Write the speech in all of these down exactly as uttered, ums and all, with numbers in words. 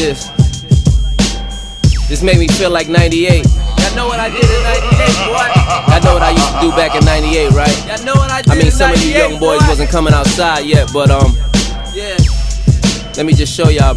this. This made me feel like ninety-eight. Y'all know what I did in ninety-eight, boy? I know what I used to do back in ninety-eight, right? Y'all know what I did I mean, in some of you young boys boy. wasn't coming outside yet, but um, Yeah. let me just show y'all.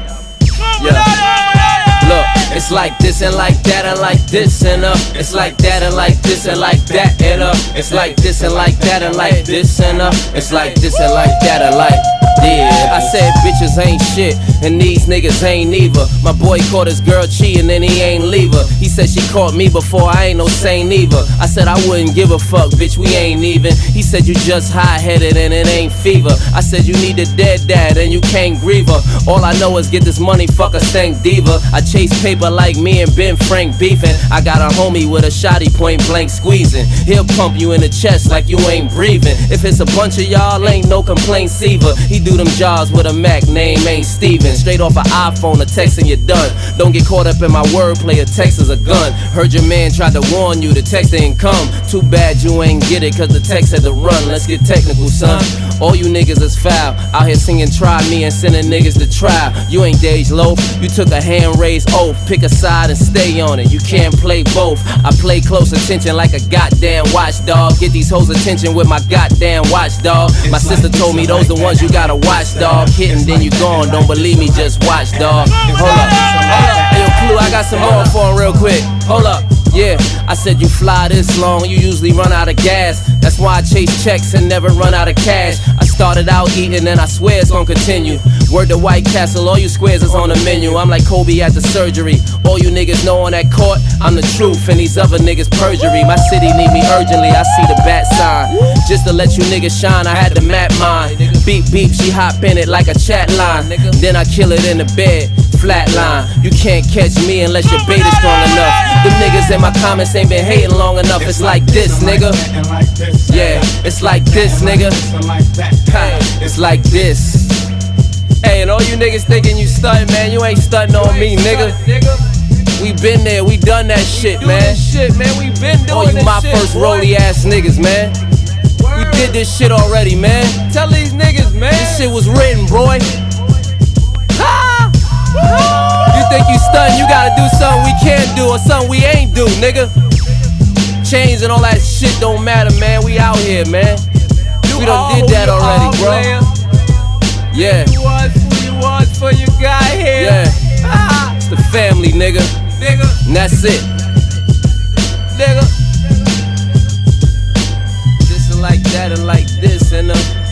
Yeah. Look, it's like this and like that and like this and uh it's like that and like this and like that and uh it's like this and like that and like this and uh it's like this and like that and like yeah. I said bitches ain't shit and these niggas ain't neither. My boy caught his girl cheating and he ain't leave her. He said she caught me before, I ain't no saint either. I said I wouldn't give a fuck, bitch, we ain't even. He said you just high-headed and it ain't fever. I said you need a dead dad and you can't grieve her. All I know is get this money, fuck a stank diva. I chase paper like me and Ben Frank beefing. I got a homie with a shotty point blank squeezing. He'll pump you in the chest like you ain't breathing. If it's a bunch of y'all, ain't no complaints either. He do them jobs with a Mac, name ain't Steven. Straight off an iPhone, a text and you're done. Don't get caught up in my wordplay, a text is a gun. Heard your man tried to warn you, the text ain't come. Too bad you ain't get it, cause the text had to run. Let's get technical, son. All you niggas is foul. Out here singing try me and sending niggas to trial. You ain't Dej Loaf, you took a hand raised oath. Pick a side and stay on it, you can't play both. I play close attention like a goddamn watchdog. Get these hoes attention with my goddamn watchdog. My sister told me those the ones you gotta watch, dog. Hitting then you gone, don't believe me, just watch, dog. Hold up, hold up. Hey, yo, Clue, I got some more for him real quick. Hold up. Yeah, I said you fly this long, you usually run out of gas. That's why I chase checks and never run out of cash. I started out eating and I swear it's gonna continue. Word to White Castle, all you squares is on the menu. I'm like Kobe at the surgery. All you niggas know on that court, I'm the truth, and these other niggas perjury. My city need me urgently, I see the bat sign. Just to let you niggas shine, I had to map mine. Beep beep, she hop in it like a chat line. Then I kill it in the bed, flatline. You can't catch me unless your bait is strong enough. Them niggas in my comments ain't been hating long enough. It's like this, nigga. Yeah, it's like this, nigga. It's like this. Hey, and all you niggas thinking you stuntin', man, you ain't stuntin' on me, nigga. We been there, we done that shit, man. Shit, man, we been doing Oh, you this my shit, first boy. rolly ass niggas, man. We did this shit already, man. Tell these niggas, man. This shit was written, boy. Ha! You think you stuntin', you gotta do something we can't do or something we ain't do, nigga. Chains and all that shit don't matter, man. We out here, man. We done did that already, bro. Yeah. You was who you was for your guy here. Yeah. Ah, It's the family, nigga. nigga, And that's it. nigga. This and like that and like this and uh